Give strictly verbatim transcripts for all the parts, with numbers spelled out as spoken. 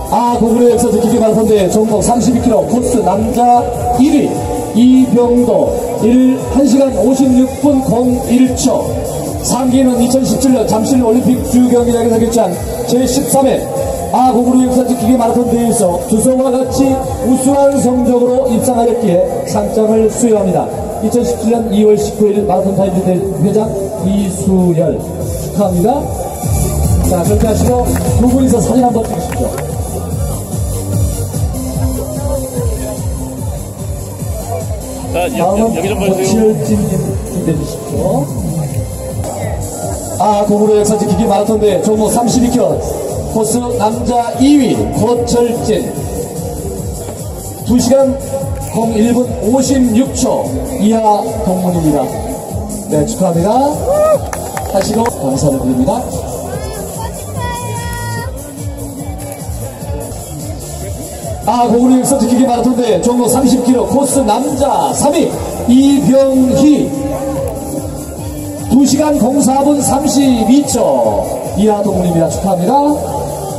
아, 고구려 역사 지키기 마라톤대 종목 삼십이 킬로미터 코스 남자 일 위 이병도 한 시간 오십육 분 공일 초. 상기는 이천십칠 년 잠실 올림픽 주경기장에서 개최한 제십삼 회 아, 고구려 역사 지키기 마라톤 대회에서 주소와 같이 우수한 성적으로 입상하였기에 상장을 수여합니다. 이천십칠 년 이월 십구일 마라톤 타임즈 회장 이수열 축하합니다. 자, 그렇게 하시고 두 분이서 사진 한번 찍으십시오. 자, 다음은 여기 좀 봐주세요. 고칠진 준비해 주십시오. 아, 고구려 역사 지키기 마라톤 대회 종목 삼십이 킬로미터 코스 남자 이 위 고철진 두 시간 공일 분 오십육 초 이하 동문입니다. 네, 축하합니다. 하시고 감사를 드립니다. 아, 고구려 역사 지키기 마라톤 대회 종목 삼십 킬로미터 코스 남자 삼 위 이병희 두 시간 공사 분 삼십이 초 이하 동문입니다. 축하합니다.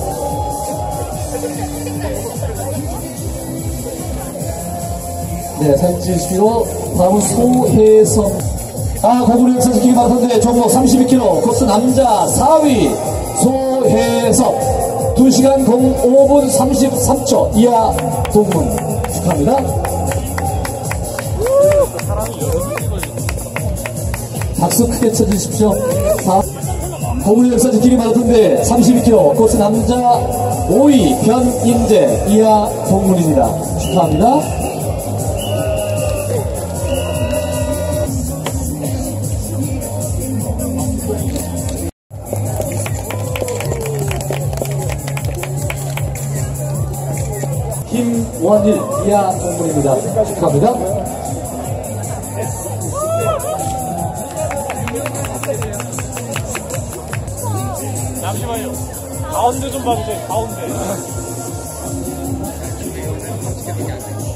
네, 사진 찍으시고 다음은 소혜성. 아, 고구려 역사 지키기 마라톤 대회 종목 삼십이 킬로미터 코스 남자 사 위 소혜석 두 시간 오 분 삼십삼 초 이하 동문 축하합니다. 박수 크게 쳐주십시오. 자, 고구려 역사 지키기 마라톤 대회 삼십이 킬로미터 코스 남자 오 위 변인재 이하 동문입니다. 축하합니다. 김원일 이하 동문입니다. 축하합니다. 잠시만요. 가운데 좀 봐주세요. 가운데.